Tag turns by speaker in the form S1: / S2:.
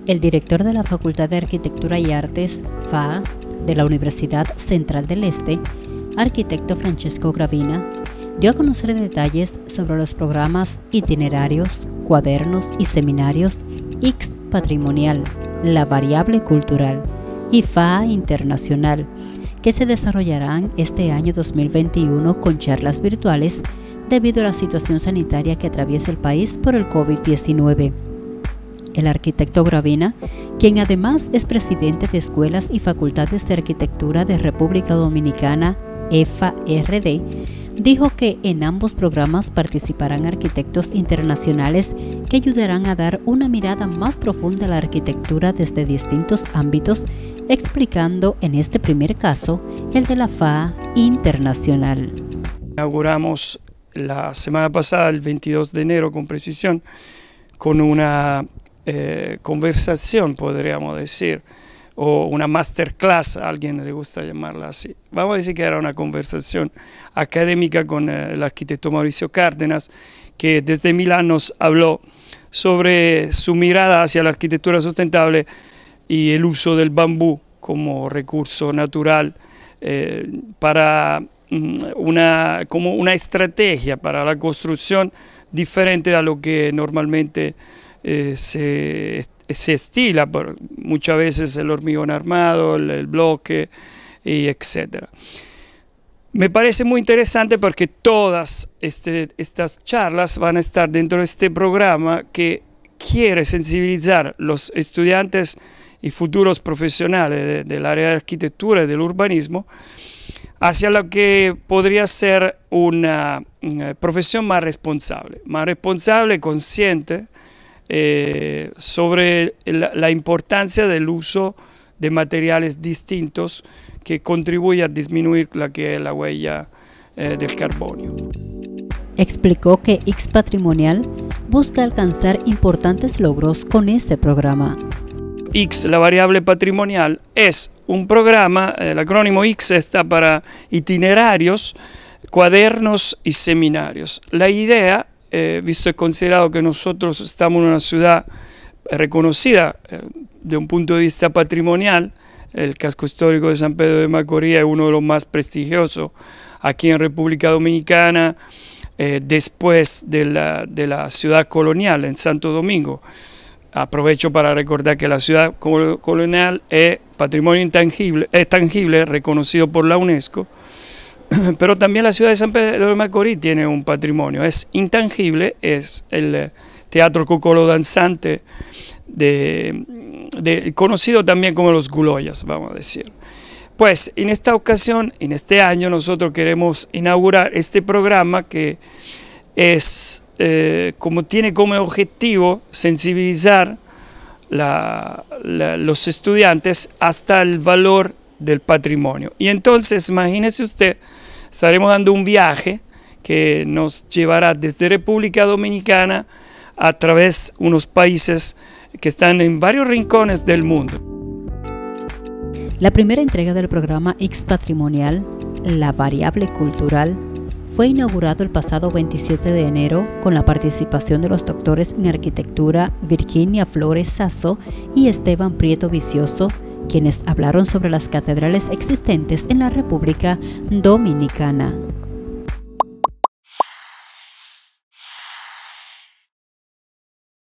S1: El director de la Facultad de Arquitectura y Artes, FAA, de la Universidad Central del Este, arquitecto Francesco Gravina, dio a conocer detalles sobre los programas itinerarios, cuadernos y seminarios X Patrimonial, la variable cultural y FAA Internacional, que se desarrollarán este año 2021 con charlas virtuales debido a la situación sanitaria que atraviesa el país por el COVID-19. El arquitecto Gravina, quien además es presidente de Escuelas y Facultades de Arquitectura de República Dominicana, EFA-RD, dijo que en ambos programas participarán arquitectos internacionales que ayudarán a dar una mirada más profunda a la arquitectura desde distintos ámbitos, explicando en este primer caso el de la FAA Internacional.
S2: Inauguramos la semana pasada, el 22 de enero con precisión, con una conversación, podríamos decir, o una masterclass, a alguien le gusta llamarla así. Vamos a decir que era una conversación académica con el arquitecto Mauricio Cárdenas, que desde Milán nos habló sobre su mirada hacia la arquitectura sustentable y el uso del bambú como recurso natural como una estrategia para la construcción diferente a lo que normalmente se estila, muchas veces el hormigón armado, el bloque, y etc. Me parece muy interesante porque todas estas charlas van a estar dentro de este programa que quiere sensibilizar a los estudiantes y futuros profesionales del área de arquitectura y del urbanismo hacia lo que podría ser una profesión más responsable, consciente, sobre la importancia del uso de materiales distintos que contribuye a disminuir la huella del carbonio.
S1: Explicó que X Patrimonial busca alcanzar importantes logros con este programa.
S2: X, la variable patrimonial, es un programa, el acrónimo X está para itinerarios, cuadernos y seminarios. La idea, visto y considerado que nosotros estamos en una ciudad reconocida de un punto de vista patrimonial, el casco histórico de San Pedro de Macorís es uno de los más prestigiosos aquí en República Dominicana, después de la ciudad colonial en Santo Domingo. Aprovecho para recordar que la ciudad colonial es patrimonio intangible, es tangible, reconocido por la UNESCO, pero también la ciudad de San Pedro de Macorís tiene un patrimonio, es intangible, es el teatro Cocolo Danzante, conocido también como los Guloyas, vamos a decir. Pues en esta ocasión, en este año, nosotros queremos inaugurar este programa que es, tiene como objetivo sensibilizar los estudiantes hasta el valor del patrimonio. Y entonces, imagínese usted, estaremos dando un viaje que nos llevará desde República Dominicana a través de unos países que están en varios rincones del mundo.
S1: La primera entrega del programa X Patrimonial, la variable cultural, fue inaugurado el pasado 27 de enero con la participación de los doctores en arquitectura Virginia Flores Sasso y Esteban Prieto Vicioso, quienes hablaron sobre las catedrales existentes en la República Dominicana.